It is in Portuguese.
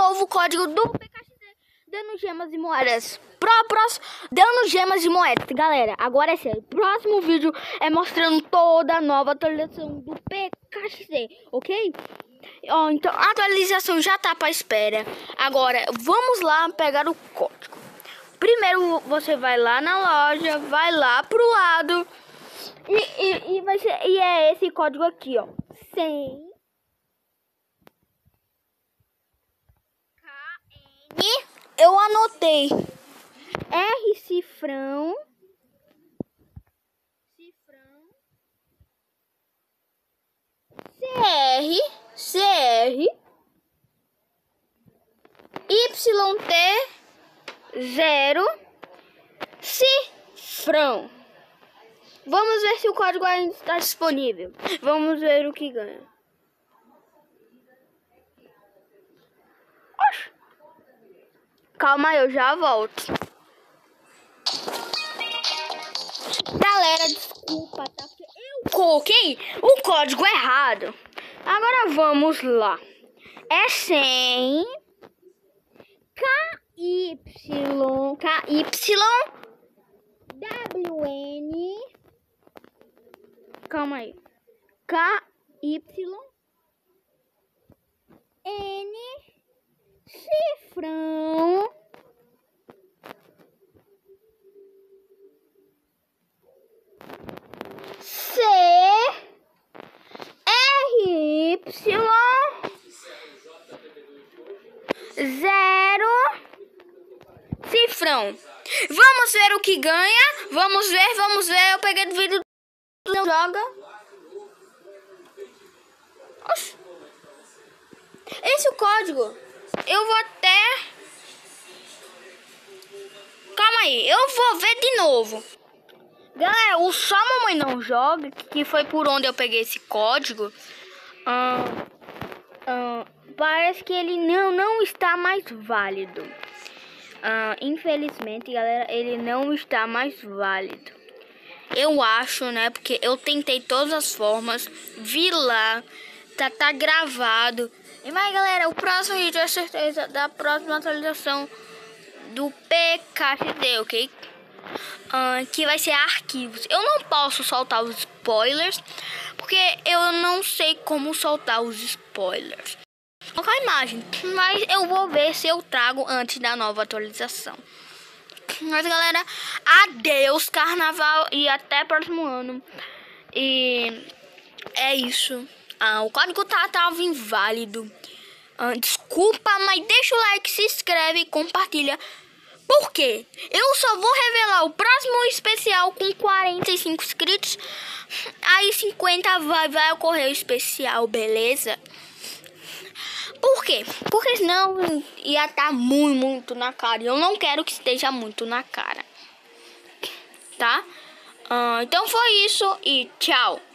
novo código do PKXD dando gemas e moedas. Próximo, dando gemas e moedas. Galera, agora é sério. Próximo vídeo é mostrando toda a nova atualização do PKXD, ok? Então a atualização já tá para espera. Agora vamos lá pegar o código. Primeiro você vai lá na loja, vai lá pro lado e é esse código aqui, ó. 100 KN. Eu anotei. R cifrão. CR YT 0 cifrão. Vamos ver se o código ainda está disponível. Vamos ver o que ganha. Oxi. Calma aí, eu já volto. Galera, desculpa, tá? Porque eu coloquei o código errado. Agora vamos lá. É 100 KYWN. Calma aí. KYN cifrão. Zero cifrão. Vamos ver o que ganha. Vamos ver. Eu peguei do vídeo do não joga. Oxi. Esse é o código. Eu vou até... Calma aí, eu vou ver de novo. Galera, o Só Mamãe Não Joga, que foi por onde eu peguei esse código, parece que ele não está mais válido. Infelizmente, galera, ele não está mais válido. Eu acho, né, porque eu tentei todas as formas, vi lá, tá gravado. Mas, galera, o próximo vídeo é certeza da próxima atualização do PKXD, ok? Que vai ser arquivos. Eu não posso soltar os spoilers, porque eu não sei como soltar os spoilers. Colocar a imagem, mas eu vou ver se eu trago antes da nova atualização. Mas, galera, adeus carnaval e até próximo ano. E é isso. O código tava inválido. Desculpa, mas deixa o like, se inscreve e compartilha. Por quê? Eu só vou revelar o próximo especial com 45 inscritos. Aí 50 vai ocorrer o especial, beleza? Por quê? Porque senão ia estar muito na cara. E eu não quero que esteja muito na cara. Tá? Então foi isso e tchau.